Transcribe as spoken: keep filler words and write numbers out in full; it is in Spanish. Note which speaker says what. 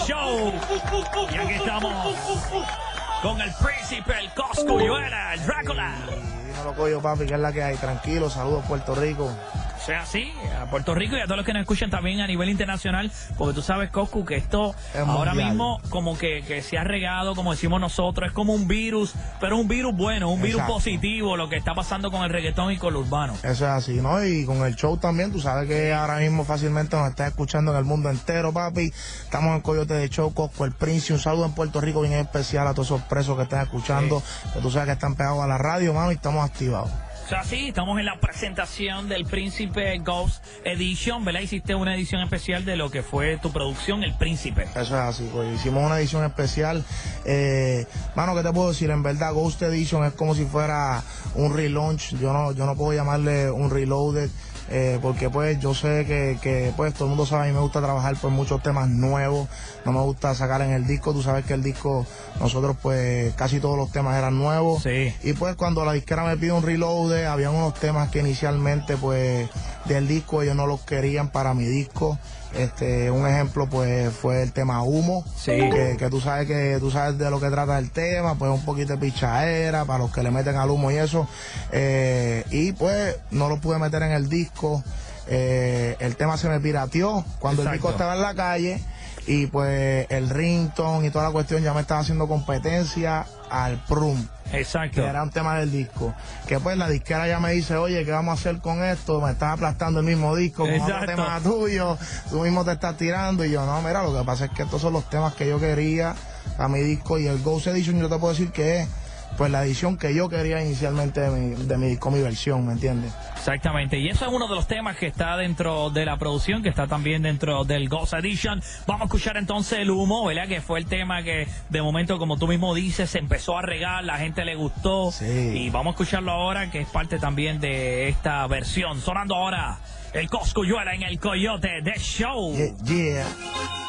Speaker 1: Show. Y aquí estamos con el príncipe, el Cosculluela, el Drácula.
Speaker 2: No lo cojo, papi, que es la que hay. Tranquilo, saludos Puerto Rico.
Speaker 1: O sea, sí, a Puerto Rico y a todos los que nos escuchan también a nivel internacional, porque tú sabes, Coscu, que esto
Speaker 2: Es
Speaker 1: ahora
Speaker 2: mundial.
Speaker 1: mismo como que, que se ha regado, como decimos nosotros, es como un virus, pero un virus bueno, un virus
Speaker 2: Exacto.
Speaker 1: positivo, lo que está pasando con el reggaetón y con lo urbano.
Speaker 2: Eso es así, ¿no? Y con el show también, tú sabes que ahora mismo fácilmente nos estás escuchando en el mundo entero, papi. Estamos en Coyote de Show, Coscu el Príncipe. Un saludo en Puerto Rico bien especial a todos esos presos que están escuchando, que tú sabes que están pegados a la radio, mano, y estamos activados.
Speaker 1: O sea, sí, estamos en la presentación del Príncipe Ghost Edition, ¿verdad? Hiciste una edición especial de lo que fue tu producción, El Príncipe.
Speaker 2: Eso es así, pues hicimos una edición especial. Eh, mano, ¿qué te puedo decir? En verdad, Ghost Edition es como si fuera un relaunch. Yo no, yo no puedo llamarle un reloaded. Eh, porque pues yo sé que, que pues todo el mundo sabe, a mí me gusta trabajar por muchos temas nuevos, no me gusta sacar en el disco, tú sabes que el disco, nosotros pues casi todos los temas eran nuevos,
Speaker 1: Sí.
Speaker 2: y pues cuando la disquera me pide un reload, habían unos temas que inicialmente pues del disco ellos no los querían para mi disco. Este, un ejemplo pues fue el tema Humo,
Speaker 1: Sí.
Speaker 2: que, que tú sabes que tú sabes de lo que trata el tema, pues un poquito de pichadera para los que le meten al humo y eso, eh, y pues no lo pude meter en el disco. Eh, el tema se me pirateó cuando
Speaker 1: Exacto.
Speaker 2: el disco estaba en la calle, y pues el ringtone y toda la cuestión ya me estaba haciendo competencia al Prum,
Speaker 1: Exacto.
Speaker 2: que era un tema del disco, que pues la disquera ya me dice, oye, ¿qué vamos a hacer con esto? Me estás aplastando el mismo disco con otro
Speaker 1: Exacto.
Speaker 2: tema tuyo, tú mismo te estás tirando. Y yo, no, mira, lo que pasa es que estos son los temas que yo quería a mi disco, y el Ghost Edition yo te puedo decir que es pues la edición que yo quería inicialmente de mi, de mi disco, mi versión, ¿me entiendes?
Speaker 1: Exactamente, y eso es uno de los temas que está dentro de la producción, que está también dentro del Ghost Edition. Vamos a escuchar entonces El Humo, ¿verdad? Que fue el tema que de momento, como tú mismo dices, se empezó a regar, la gente le gustó.
Speaker 2: Sí.
Speaker 1: Y vamos a escucharlo ahora, que es parte también de esta versión. Sonando ahora el Cosculluela en el Coyote de Show.
Speaker 2: Yeah, yeah.